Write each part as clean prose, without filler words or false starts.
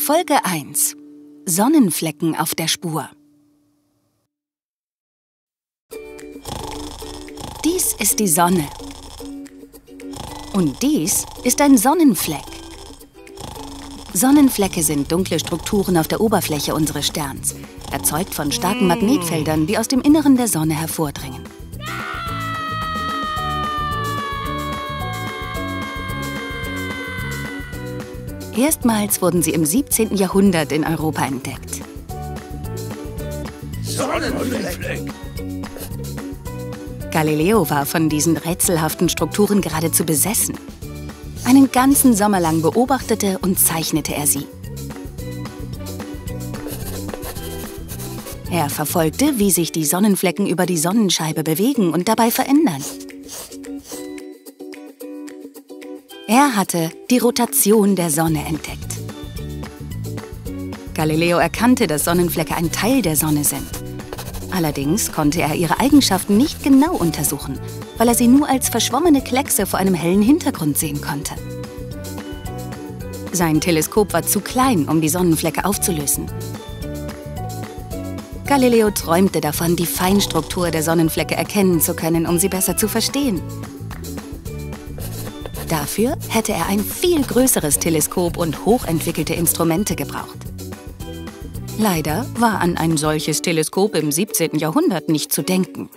Folge 1: Sonnenflecken auf der Spur. Dies ist die Sonne. Und dies ist ein Sonnenfleck. Sonnenflecke sind dunkle Strukturen auf der Oberfläche unseres Sterns, erzeugt von starken Magnetfeldern, die aus dem Inneren der Sonne hervordringen. Erstmals wurden sie im 17. Jahrhundert in Europa entdeckt. Sonnenfleck! Galileo war von diesen rätselhaften Strukturen geradezu besessen. Einen ganzen Sommer lang beobachtete und zeichnete er sie. Er verfolgte, wie sich die Sonnenflecken über die Sonnenscheibe bewegen und dabei verändern. Er hatte die Rotation der Sonne entdeckt. Galileo erkannte, dass Sonnenflecke ein Teil der Sonne sind. Allerdings konnte er ihre Eigenschaften nicht genau untersuchen, weil er sie nur als verschwommene Kleckse vor einem hellen Hintergrund sehen konnte. Sein Teleskop war zu klein, um die Sonnenflecke aufzulösen. Galileo träumte davon, die Feinstruktur der Sonnenflecke erkennen zu können, um sie besser zu verstehen. Dafür hätte er ein viel größeres Teleskop und hochentwickelte Instrumente gebraucht. Leider war an ein solches Teleskop im 17. Jahrhundert nicht zu denken.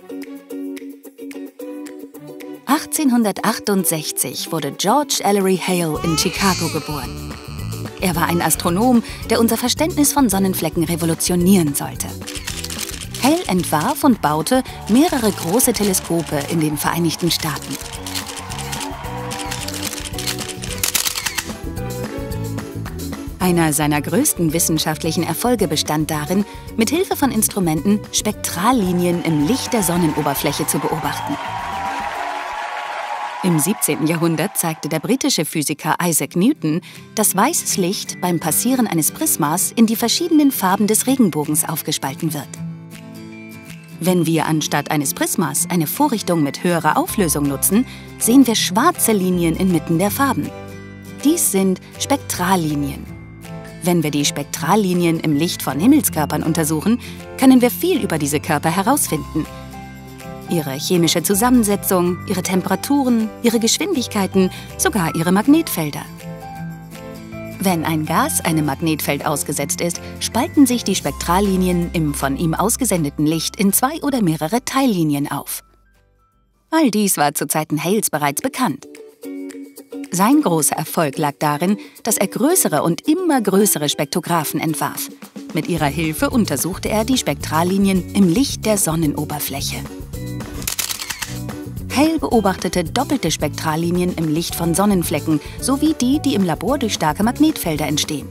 1868 wurde George Ellery Hale in Chicago geboren. Er war ein Astronom, der unser Verständnis von Sonnenflecken revolutionieren sollte. Hale entwarf und baute mehrere große Teleskope in den Vereinigten Staaten. Einer seiner größten wissenschaftlichen Erfolge bestand darin, mit Hilfe von Instrumenten Spektrallinien im Licht der Sonnenoberfläche zu beobachten. Im 17. Jahrhundert zeigte der britische Physiker Isaac Newton, dass weißes Licht beim Passieren eines Prismas in die verschiedenen Farben des Regenbogens aufgespalten wird. Wenn wir anstatt eines Prismas eine Vorrichtung mit höherer Auflösung nutzen, sehen wir schwarze Linien inmitten der Farben. Dies sind Spektrallinien. Wenn wir die Spektrallinien im Licht von Himmelskörpern untersuchen, können wir viel über diese Körper herausfinden. Ihre chemische Zusammensetzung, ihre Temperaturen, ihre Geschwindigkeiten, sogar ihre Magnetfelder. Wenn ein Gas einem Magnetfeld ausgesetzt ist, spalten sich die Spektrallinien im von ihm ausgesendeten Licht in 2 oder mehrere Teillinien auf. All dies war zu Zeiten Hales bereits bekannt. Sein großer Erfolg lag darin, dass er größere und immer größere Spektrographen entwarf. Mit ihrer Hilfe untersuchte er die Spektrallinien im Licht der Sonnenoberfläche. Hale beobachtete doppelte Spektrallinien im Licht von Sonnenflecken, sowie die, die im Labor durch starke Magnetfelder entstehen.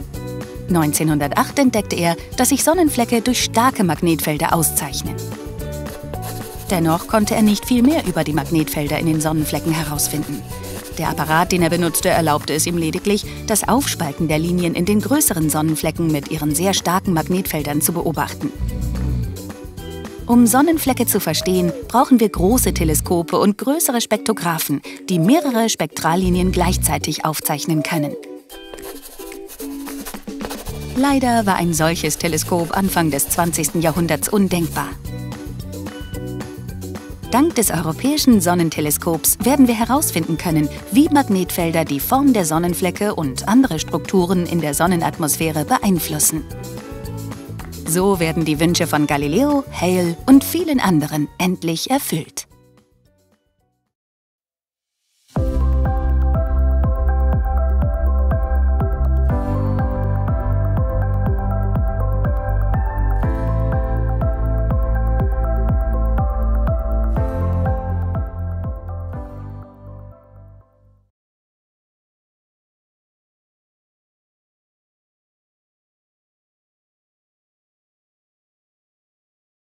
1908 entdeckte er, dass sich Sonnenflecke durch starke Magnetfelder auszeichnen. Dennoch konnte er nicht viel mehr über die Magnetfelder in den Sonnenflecken herausfinden. Der Apparat, den er benutzte, erlaubte es ihm lediglich, das Aufspalten der Linien in den größeren Sonnenflecken mit ihren sehr starken Magnetfeldern zu beobachten. Um Sonnenflecke zu verstehen, brauchen wir große Teleskope und größere Spektrographen, die mehrere Spektrallinien gleichzeitig aufzeichnen können. Leider war ein solches Teleskop Anfang des 20. Jahrhunderts undenkbar. Dank des europäischen Sonnenteleskops werden wir herausfinden können, wie Magnetfelder die Form der Sonnenflecke und andere Strukturen in der Sonnenatmosphäre beeinflussen. So werden die Wünsche von Galileo, Hale und vielen anderen endlich erfüllt.